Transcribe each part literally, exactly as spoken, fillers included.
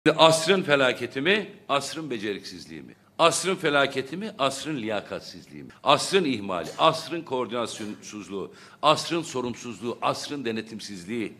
Asrın felaketi mi, asrın beceriksizliği mi? Asrın felaketi mi, asrın liyakatsizliği mi? Asrın ihmali, asrın koordinasyonsuzluğu, asrın sorumsuzluğu, asrın denetimsizliği,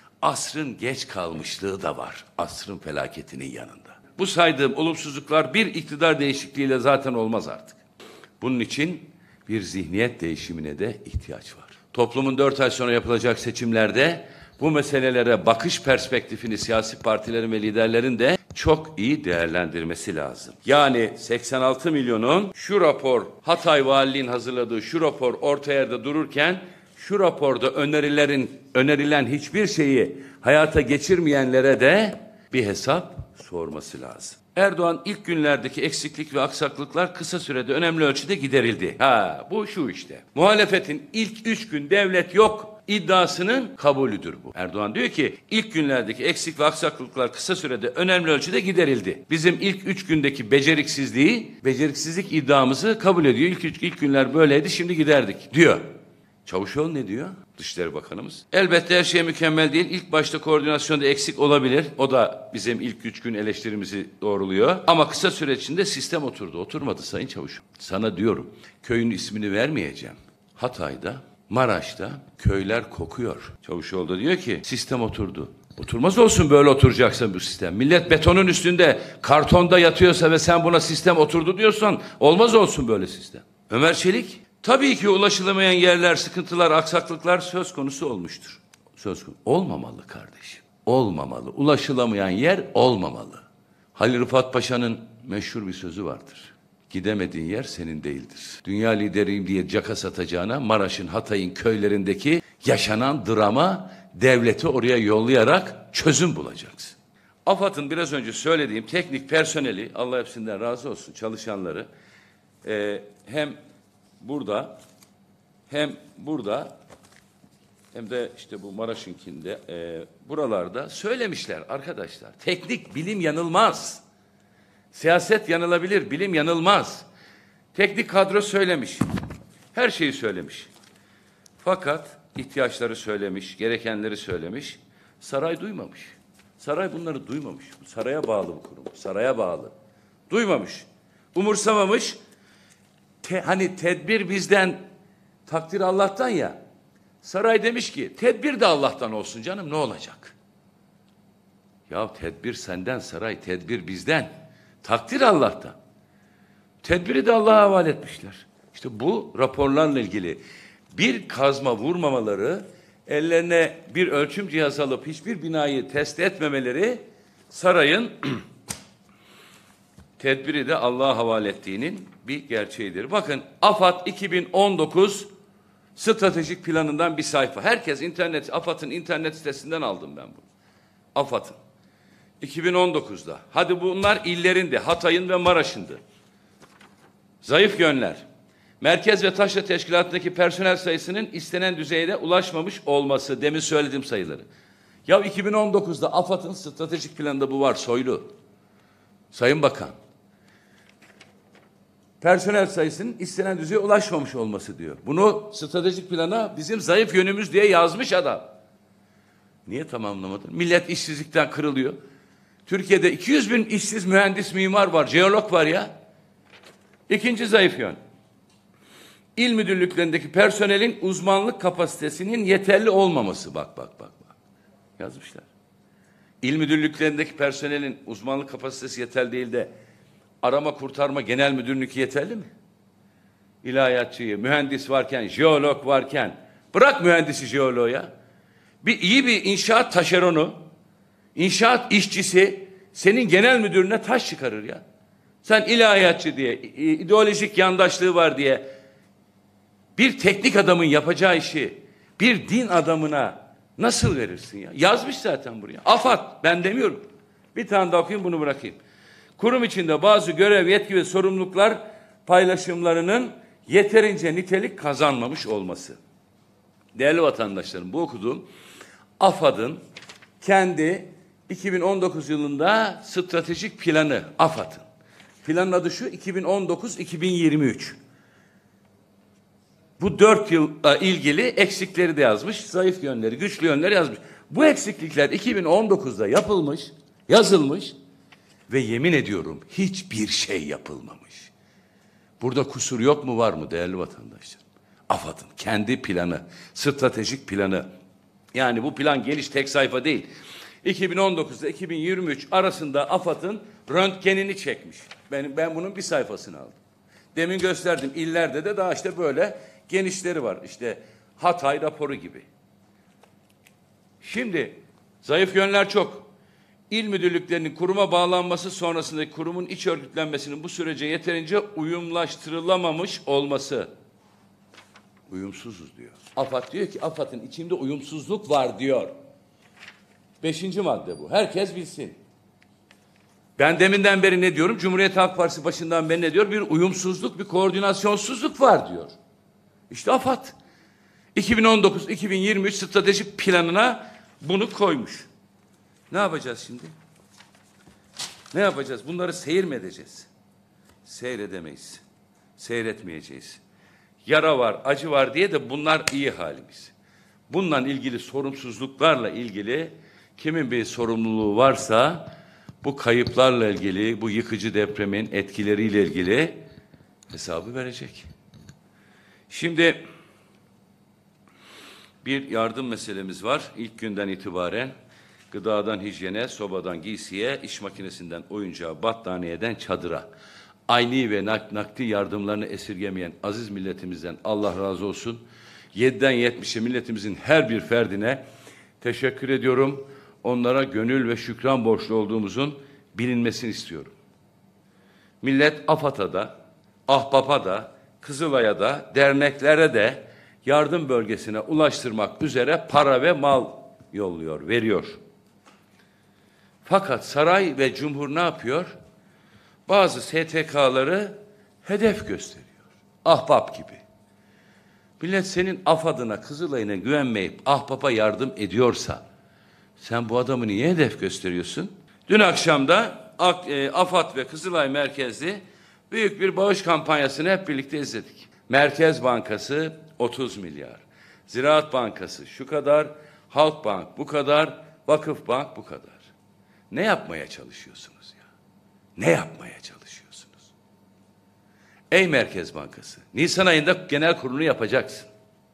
asrın geç kalmışlığı da var asrın felaketinin yanında. Bu saydığım olumsuzluklar bir iktidar değişikliğiyle zaten olmaz artık. Bunun için bir zihniyet değişimine de ihtiyaç var. Toplumun dört ay sonra yapılacak seçimlerde bu meselelere bakış perspektifini siyasi partilerin ve liderlerin de çok iyi değerlendirmesi lazım. Yani seksen altı milyonun şu rapor, Hatay Valiliğin hazırladığı şu rapor orta yerde dururken şu raporda önerilerin önerilen hiçbir şeyi hayata geçirmeyenlere de bir hesap sorması lazım. Erdoğan ilk günlerdeki eksiklik ve aksaklıklar kısa sürede önemli ölçüde giderildi. Ha, bu şu işte. Muhalefetin ilk üç gün devlet yok iddiasının kabulüdür bu. Erdoğan diyor ki ilk günlerdeki eksik ve aksaklıklar kısa sürede önemli ölçüde giderildi. Bizim ilk üç gündeki beceriksizliği, beceriksizlik iddiamızı kabul ediyor. İlk, üç, ilk günler böyleydi, şimdi giderdik diyor. Çavuşoğlu ne diyor? Dışişleri Bakanımız. Elbette her şey mükemmel değil. İlk başta koordinasyonda eksik olabilir. O da bizim ilk üç gün eleştirimizi doğruluyor. Ama kısa süre içinde sistem oturdu. Oturmadı Sayın Çavuşoğlu. Sana diyorum, köyün ismini vermeyeceğim. Hatay'da, Maraş'ta köyler kokuyor. Çavuşoğlu da diyor ki sistem oturdu. Oturmaz olsun böyle oturacaksa bu sistem. Millet betonun üstünde, kartonda yatıyorsa ve sen buna sistem oturdu diyorsan olmaz olsun böyle sistem. Ömer Çelik, tabii ki ulaşılamayan yerler, sıkıntılar, aksaklıklar söz konusu olmuştur. Söz konusu. Olmamalı kardeşim. Olmamalı. Ulaşılamayan yer olmamalı. Halil Rıfat Paşa'nın meşhur bir sözü vardır. Gidemediğin yer senin değildir. Dünya lideriyim diye caka satacağına Maraş'ın, Hatay'ın köylerindeki yaşanan drama devleti oraya yollayarak çözüm bulacaksın. AFAD'ın biraz önce söylediğim teknik personeli, Allah hepsinden razı olsun, çalışanları e, hem burada hem burada hem de işte bu Maraş'ınkinde e, buralarda söylemişler arkadaşlar. Teknik bilim yanılmaz. Siyaset yanılabilir, bilim yanılmaz. Teknik kadro söylemiş. Her şeyi söylemiş. Fakat ihtiyaçları söylemiş, gerekenleri söylemiş. Saray duymamış. Saray bunları duymamış. Saraya bağlı bu kurum. Saraya bağlı. Duymamış. Umursamamış. Te, hani tedbir bizden, takdir Allah'tan ya. Saray demiş ki tedbir de Allah'tan olsun canım, ne olacak? Ya tedbir senden saray, tedbir bizden. Takdir Allah'tan. Tedbiri de Allah'a havale etmişler. İşte bu raporlarla ilgili bir kazma vurmamaları, ellerine bir ölçüm cihazı alıp hiçbir binayı test etmemeleri sarayın tedbiri de Allah'a havale ettiğinin bir gerçeğidir. Bakın AFAD iki bin on dokuz stratejik planından bir sayfa. Herkes internet, AFAD'ın internet sitesinden aldım ben bunu. AFAD'ın. iki bin on dokuzda. Hadi bunlar illerinde, Hatay'ın ve Maraş'ındı. Zayıf yönler. Merkez ve taşra teşkilatındaki personel sayısının istenen düzeyde ulaşmamış olması. Demin söylediğim sayıları. Ya iki bin on dokuzda AFAD'ın stratejik planında bu var Soylu. Sayın Bakan. Personel sayısının istenen düzeye ulaşmamış olması diyor. Bunu stratejik plana bizim zayıf yönümüz diye yazmış adam. Niye tamamlamadın? Millet işsizlikten kırılıyor. Türkiye'de iki yüz bin işsiz mühendis, mimar var, jeolog var ya. İkinci zayıf yön. İl müdürlüklerindeki personelin uzmanlık kapasitesinin yeterli olmaması. Bak bak bak bak. Yazmışlar. İl müdürlüklerindeki personelin uzmanlık kapasitesi yeterli değil de arama kurtarma genel müdürlüğü yeterli mi? İlahiyatçıyı, mühendis varken, jeolog varken, bırak mühendisi jeoloğu ya. Bir iyi bir inşaat taşeronu, İnşaat işçisi senin genel müdürüne taş çıkarır ya. Sen ilahiyatçı diye, ideolojik yandaşlığı var diye bir teknik adamın yapacağı işi bir din adamına nasıl verirsin ya? Yazmış zaten buraya. AFAD, ben demiyorum. Bir tane daha okuyayım, bunu bırakayım. Kurum içinde bazı görev, yetki ve sorumluluklar paylaşımlarının yeterince nitelik kazanmamış olması. Değerli vatandaşlarım, bu okuduğum AFAD'ın kendi iki bin on dokuz yılında stratejik planı, AFAD'ın. Planın adı şu, iki bin on dokuz iki bin yirmi üç. Bu dört yılla ilgili eksikleri de yazmış, zayıf yönleri, güçlü yönleri yazmış. Bu eksiklikler iki bin on dokuzda yapılmış, yazılmış Ve yemin ediyorum hiçbir şey yapılmamış. Burada kusur yok mu var mı değerli vatandaşlar? AFAD'ın kendi planı, stratejik planı. Yani bu plan geliş tek sayfa değil. iki bin on dokuzda iki bin yirmi üç arasında AFAD'ın röntgenini çekmiş. Ben, ben bunun bir sayfasını aldım. Demin gösterdim, illerde de daha işte böyle genişleri var. İşte Hatay raporu gibi. Şimdi zayıf yönler çok. İl müdürlüklerinin kuruma bağlanması sonrasındaki kurumun iç örgütlenmesinin bu sürece yeterince uyumlaştırılamamış olması. Uyumsuzuz diyor. AFAD diyor ki AFAD'ın içinde uyumsuzluk var diyor. Beşinci madde bu. Herkes bilsin. Ben deminden beri ne diyorum? Cumhuriyet Halk Partisi başından beri ne diyor? Bir uyumsuzluk, bir koordinasyonsuzluk var diyor. İşte AFAD. iki bin on dokuz iki bin yirmi üç stratejik planına bunu koymuş. Ne yapacağız şimdi? Ne yapacağız? Bunları seyir mi edeceğiz? Seyredemeyiz. Seyretmeyeceğiz. Yara var, acı var diye de bunlar iyi halimiz. Bununla ilgili sorumsuzluklarla ilgili kimin bir sorumluluğu varsa bu kayıplarla ilgili, bu yıkıcı depremin etkileriyle ilgili hesabı verecek. Şimdi bir yardım meselemiz var. İlk günden itibaren gıdadan hijyene, sobadan giysiye, iş makinesinden oyuncağa, battaniyeden çadıra, ayni ve nakdi yardımlarını esirgemeyen aziz milletimizden Allah razı olsun. yediden yetmişe milletimizin her bir ferdine teşekkür ediyorum. Onlara gönül ve şükran borçlu olduğumuzun bilinmesini istiyorum. Millet AFAD'a da, Ahbap'a da, Kızılay'a da, derneklere de yardım bölgesine ulaştırmak üzere para ve mal yolluyor, veriyor. Fakat saray ve cumhur ne yapıyor? Bazı S T K'ları hedef gösteriyor. Ahbap gibi. Millet senin AFAD'ına, Kızılay'ına güvenmeyip Ahbap'a yardım ediyorsa sen bu adamı niye hedef gösteriyorsun? Dün akşam da AFAD ve Kızılay merkezli büyük bir bağış kampanyasını hep birlikte izledik. Merkez Bankası otuz milyar, Ziraat Bankası şu kadar, Halkbank bu kadar, Vakıfbank bu kadar. Ne yapmaya çalışıyorsunuz ya? Ne yapmaya çalışıyorsunuz? Ey Merkez Bankası, Nisan ayında genel kurulunu yapacaksın.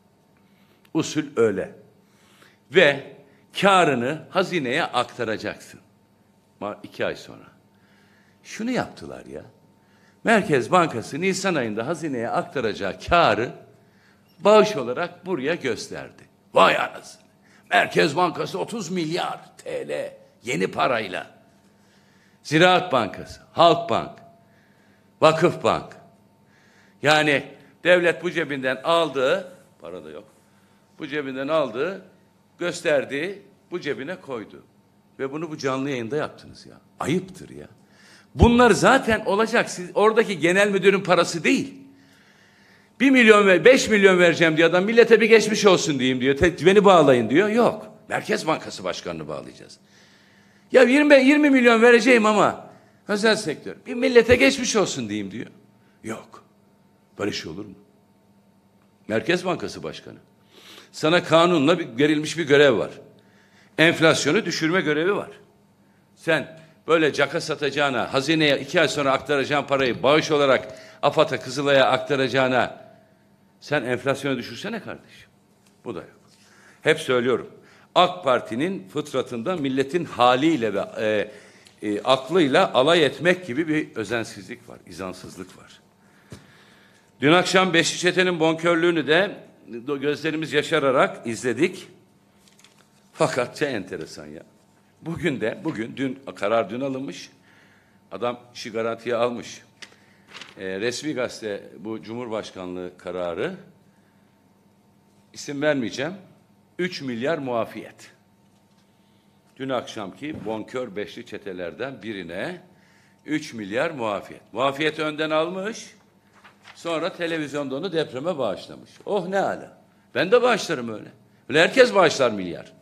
Usul öyle. Ve kârını hazineye aktaracaksın. İki ay sonra. Şunu yaptılar ya. Merkez Bankası Nisan ayında hazineye aktaracağı kârı bağış olarak buraya gösterdi. Vay anasını. Merkez Bankası otuz milyar T L yeni parayla. Ziraat Bankası, Halkbank, Vakıfbank. Yani devlet bu cebinden aldığı, para da yok, bu cebinden aldığı, gösterdiği, bu cebine koydu. Ve bunu bu canlı yayında yaptınız ya. Ayıptır ya. Bunlar zaten olacak. Siz, oradaki genel müdürün parası değil. Bir milyon ve beş milyon vereceğim diyor adam. Millete bir geçmiş olsun diyeyim diyor. Beni bağlayın diyor. Yok. Merkez Bankası Başkanı'nı bağlayacağız. Ya yirmi, yirmi milyon vereceğim ama özel sektör. Bir millete geçmiş olsun diyeyim diyor. Yok. Böyle şey olur mu? Merkez Bankası Başkanı. Sana kanunla bir, verilmiş bir görev var. Enflasyonu düşürme görevi var. Sen böyle caka satacağına, hazineye iki ay sonra aktaracağın parayı bağış olarak AFAD'a, Kızılay'a aktaracağına sen enflasyonu düşürsene kardeşim. Bu da yok. Hep söylüyorum. AK Parti'nin fıtratında milletin haliyle ve e, e, aklıyla alay etmek gibi bir özensizlik var, izansızlık var. Dün akşam Beşli Çete'nin bonkörlüğünü de gözlerimiz yaşararak izledik. Fakat çok enteresan ya. Bugün de, bugün, dün karar dün alınmış. Adam işi garantiye almış. Ee, resmi gazete bu Cumhurbaşkanlığı kararı. İsim vermeyeceğim. üç milyar muafiyet. Dün akşamki bonkör beşli çetelerden birine üç milyar muafiyet. Muafiyeti önden almış. Sonra televizyonda onu depreme bağışlamış. Oh ne ala. Ben de bağışlarım öyle. Öyle herkes bağışlar milyar.